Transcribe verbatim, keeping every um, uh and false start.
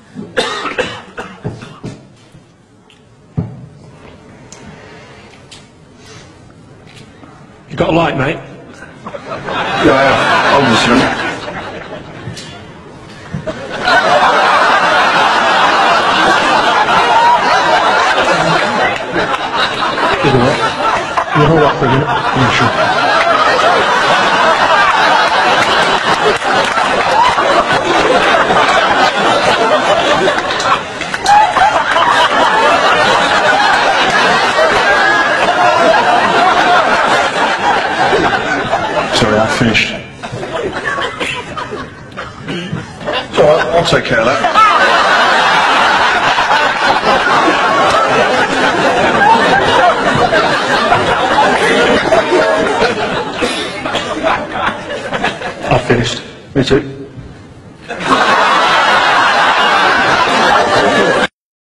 You got a light, mate? Yeah, I have. Hold on a second. You know what? Can you hold that for a minute? Yeah, sure. Sorry, I've finished. It's alright, I'll take care of that. I've finished. Me too.